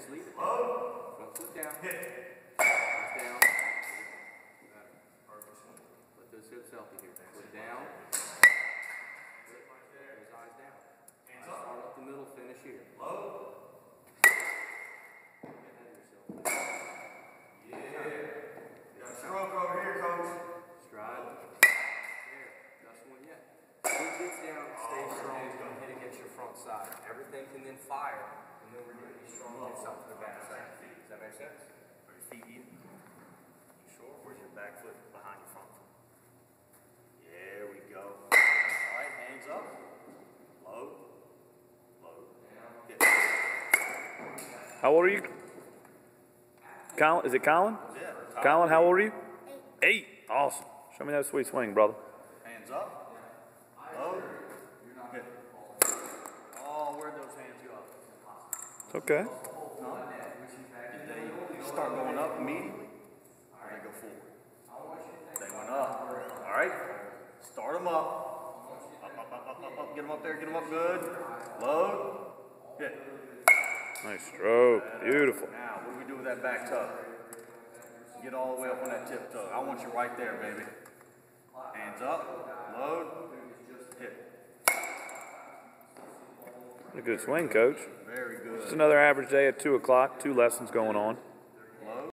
just leave it. Front foot down. Eyes down. Let those hips healthy here. Foot down. His eyes down. Start up the middle, finish here. Stroke over here, coach. Stride. There. Just one yet. Foot gets down, stay strong. Don't hit against your front side. Everything can then fire, and then we're going to be strong and get something to the back side. Does that make sense? Are your feet even? You sure? Where's your back foot behind your front foot? There we go. All right, hands up. Load. Load. Hit. How old are you? Colin? Is it Colin? Yeah. Colin, how old are you? 8. Awesome. Show me that sweet swing, brother. Hands up. Load. Hit. Oh, where'd those hands go? It's okay. No? Did they start going up immediately? Or they go forward? They went up. All right. Start them up. Up. Get them up there. Get them up good. Load. Hit. Nice stroke. Beautiful. Now, what do we do with that back toe? Get all the way up on that tip toe. I want you right there, baby. Hands up. Load. Hit. A good swing, coach. Very good. Just another average day at 2 o'clock. 2 lessons going on.